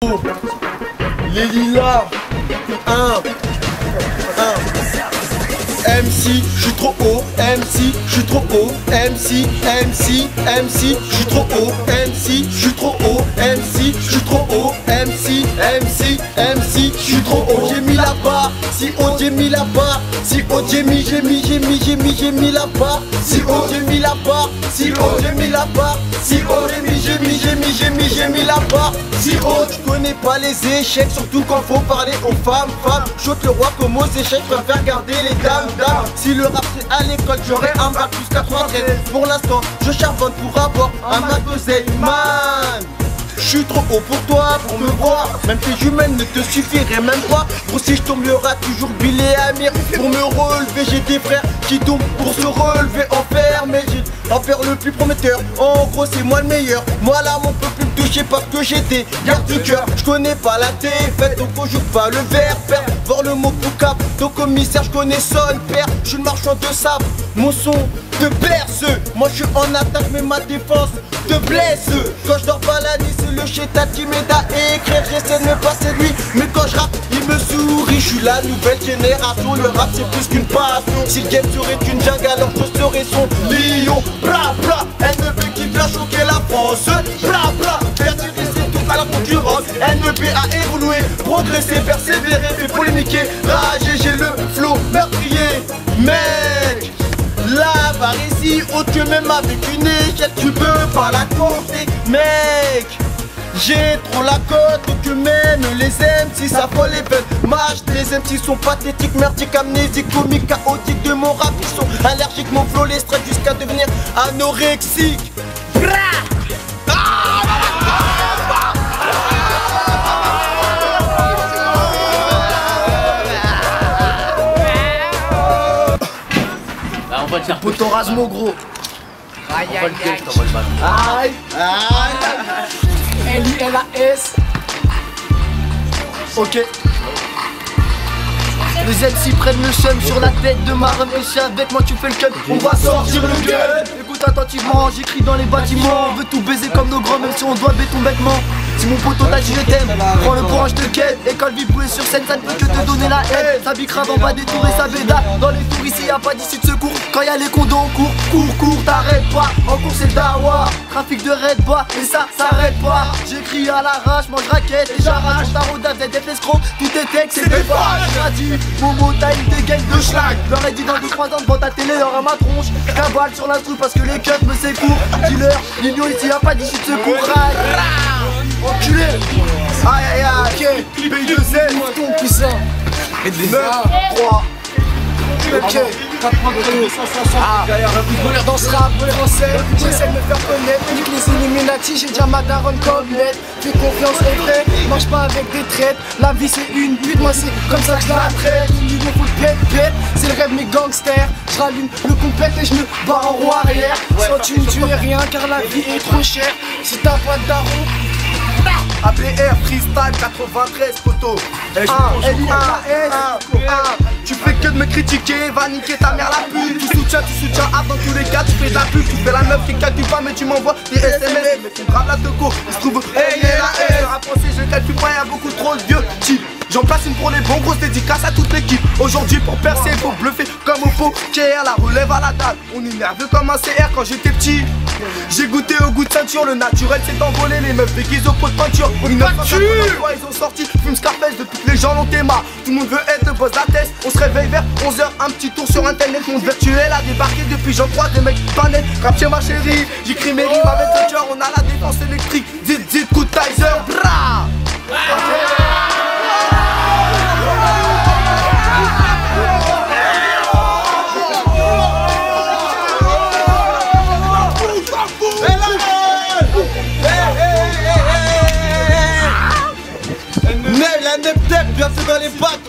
Les lilas. MC, je suis trop haut, MC, je suis trop haut, MC, je suis trop haut, MC, je suis trop haut, MC, je suis trop haut, MC, je suis trop haut, j'ai mis la barre, si haut j'ai mis la barre, si haut j'ai mis la barre, si haut j'ai mis la barre, si haut j'ai mis la barre, si haut j'ai mis la barre, si haut tu connais pas les échecs, surtout quand faut parler aux femmes, j'ôte le roi comme aux échecs, je préfère garder les dames. Si le rap c'est à l'école, j'aurais un bac plus 93. Pour l'instant, je charbonne pour avoir un Mac d'oseille, man. Je suis trop haut pour toi, pour me voir. Même tes jumelles ne te suffiraient même pas. Gros si je tombe, il y aura toujours Bill et Amir. Pour me relever, j'ai des frères qui tombent pour se relever en fer. Mais j'ai un père le plus prometteur. En gros c'est moi le meilleur. Moi là on peut plus me toucher parce que j'étais garde du cœur. Je connais pas la défaite, donc on joue pas le verre. Père, voir le mot poucap. Ton commissaire, je connais son père. Je suis le marchand de sable, mon son te berce. Moi je suis en attaque mais ma défense te blesse. Quand je dors pas la nuit c'est le chétat qui m'aide à écrire. J'essaie de me passer de lui mais quand je rappe il me sourit. Je suis la nouvelle génération, le rap c'est plus qu'une passion. Si le game serait une jungle alors je serais son lion. Bla bla, NEB qui vient choquer la France. Bla bla, faire tirer c'est tout à la concurrence. NEB a évolué, progressé, persévéré, fait polémiquer. Rager, j'ai le flow meurtrier. Mec, la ici haute que même avec une échelle tu peux pas la compter. Mec, j'ai trop la cote que même les MC ça faut les peines. Mâche, les MC sont pathétiques, merdiques, amnésiques, comiques, chaotiques. De mon rap ils sont allergiques, mon flow les stress jusqu'à devenir anorexique. On va te faire Poton Rasmo gros. Aïe aïe aïe. L-I-L-A-S. Ok. Les MC prennent le seum sur la tête de ma rhum. Et si avec moi tu fais le cut, on va sortir le gun. Écoute attentivement, j'écris dans les bâtiments. On veut tout baiser comme nos grands, même si on doit béton bêtement. Si mon poteau t'a dit je t'aime, prends le courage de quête. École vibrouée sur scène, ça ne peut que te donner la haine. Sa bicrave en bas des tours et sa béda. Dans les tours ici y'a pas d'issue de secours. Quand y'a les condos en cours, cours, t'arrêtes pas. En cours c'est le dawa, trafic de red bois. Et ça s'arrête pas. J'écris à l'arrache, mange raquette et j'arrache. Ta route d'AVDF l'escroc, tout est texte, c'est des vaches. Traduit, Momo t'as une dégaine de schlag. Leur ai dit dans 2-3 ans devant ta télé, y'aura ma tronche. Cabale sur l'instru parce que les keufs me s'écourent. Dealer, l'union ici y'a pas d'issue de secours. Enculé. Aïe aïe aïe. Ok, B2Z, ton puissant. 9, 3. Ok. Dans ce rap français, j'essaie de me faire connaître. Nique les Illuminati, j'ai déjà ma daronne complète. Fais confiance au vrai, marche pas avec des traites. La vie c'est une pute, moi c'est comme ça que je la traite. Il me faut le pète, c'est le rêve mes gangsters. Je rallume le compète et je me bats en roue arrière. Sans tu ne tues rien car la vie est trop chère. Si t'as pas de daron, ABR Freestyle 93 photo. Tu fais que de me critiquer, va niquer ta mère la pute. Tu soutiens ah dans tous les cas tu fais de la pub. Tu fais la meuf qui calcule pas mais tu m'envoies des SMS. Mais tu me graves la teco, il se trouve hey la haine. Le rap français je calcule pas, y'a beaucoup trop de vieux types. J'en place une pour les bons, grosse dédicace à toute l'équipe. Aujourd'hui pour percer, faut bluffer comme au poker. La relève à la dalle, on est nerveux comme un CR quand j'étais petit. J'ai goûté au goût de ceinture, le naturel s'est envolé. Les meufs déguisées au pot de peinture. Ils ont sorti, fume Scarface, depuis que les gens l'ont marre. Tout le monde veut être le boss de la tête. On se réveille vers 11h, un petit tour sur internet. Monde virtuel a débarqué depuis j'en crois des mecs pas nets. Rap chez ma chérie, j'écris mes rimes avec le cœur. On a la défense électrique, zit coup de taser, bra. Bien fait dans les bacs,